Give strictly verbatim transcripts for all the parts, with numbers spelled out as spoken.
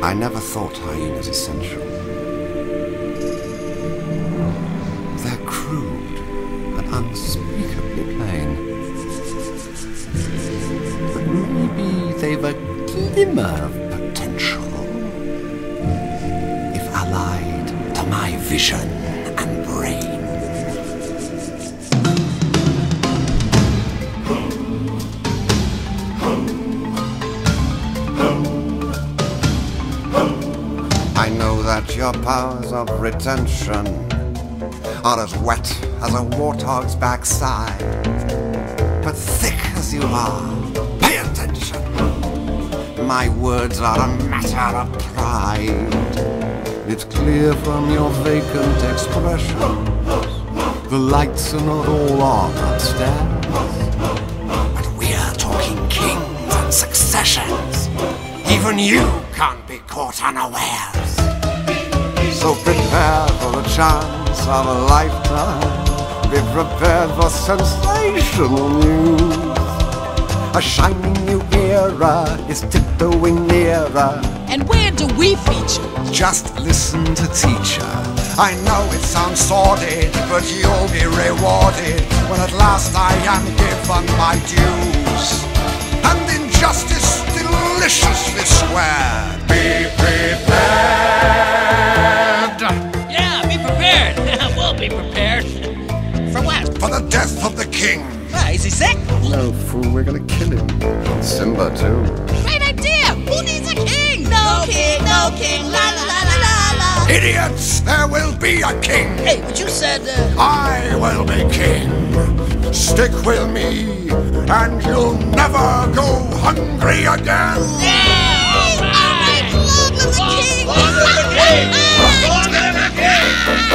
I never thought hyenas essential. They're crude and unspeakably plain. But maybe they've a glimmer of potential, if allied to my vision and brain. I know that your powers of retention are as wet as a warthog's backside. But thick as you are, pay attention. My words are a matter of pride. It's clear from your vacant expression the lights are not all on upstairs. But we're talking kings and successions. Even you can't be caught unawares. So prepare for the chance of a lifetime. Be prepared for sensational news. A shining new era is tiptoeing nearer. And where do we feature? Just listen to teacher. I know it sounds sordid, but you'll be rewarded when at last I am given my dues. And injustice deliciously squared. Be prepared. Yeah, be prepared. We'll be prepared. For what? For the death of the king. Why, is he sick? No, fool, we're gonna kill him. And Simba, too. Great idea! Who needs a king? No king, no king, la la la la la la. Idiots, there will be a king. Hey, but you said, uh... I will be king. Stick with me, and you'll never go hungry again. Yeah! All right! Long live the king! Long live the king! Long live the king!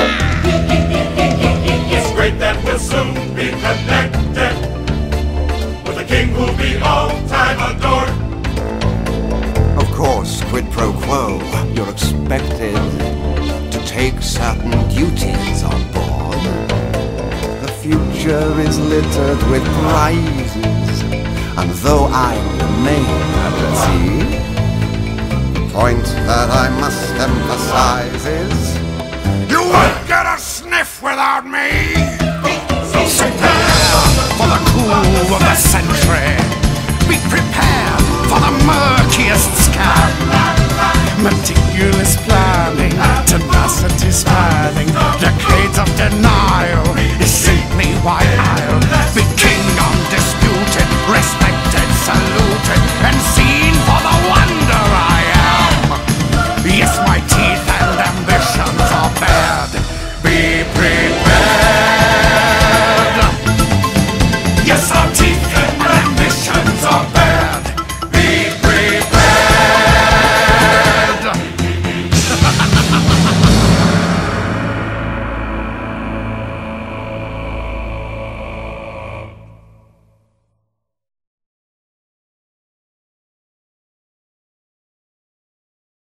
It's great that we'll soon be connected with a king who'll be all time adored. Of course, quid pro quo, you're expected to take certain duties on board. The future is littered with prizes, and though I remain at sea, the point that I must emphasize is you won't get a sniff without me! Prepare for the coup of the century! Be prepared for the murkiest scam! Meticulous planning